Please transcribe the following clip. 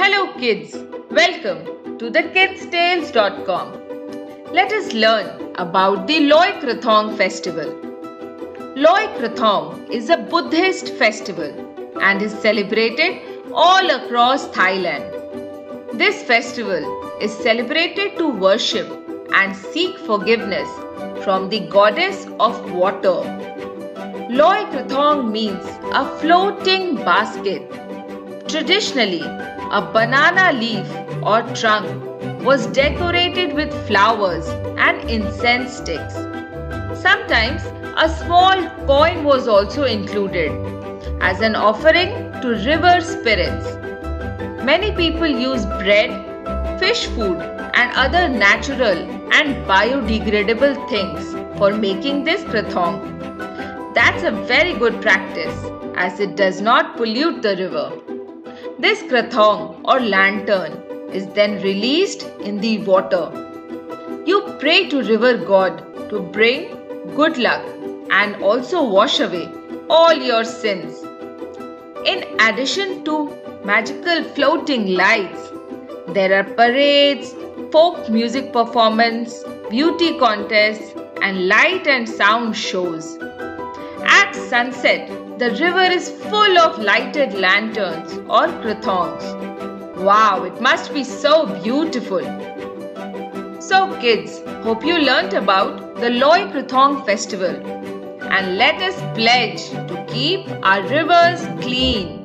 Hello kids, welcome to thekidstales.com. Let us learn about the Loy Krathong festival. Loy Krathong is a Buddhist festival and is celebrated all across Thailand. This festival is celebrated to worship and seek forgiveness from the goddess of water. Loy Krathong means a floating basket. Traditionally, a banana leaf or trunk was decorated with flowers and incense sticks. Sometimes a small coin was also included as an offering to river spirits. Many people use bread, fish food and other natural and biodegradable things for making this krathong. That's a very good practice as it does not pollute the river. This krathong or lantern is then released in the water. You pray to river god to bring good luck and also wash away all your sins. In addition to magical floating lights, there are parades, folk music performance, beauty contests and light and sound shows. At sunset, the river is full of lighted lanterns or krathongs. Wow, it must be so beautiful. So kids, hope you learnt about the Loy Krathong festival and let us pledge to keep our rivers clean.